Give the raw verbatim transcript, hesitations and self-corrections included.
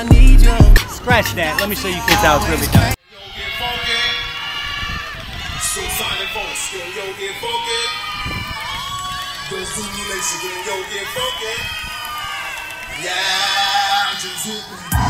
need you. Scratch that. Let me show you kids how it's really done. Yo, get funky. So sonic voice. Yo, yo, get funky. Yo, simulation. Yo, yo, get funky. Yeah, just hit me.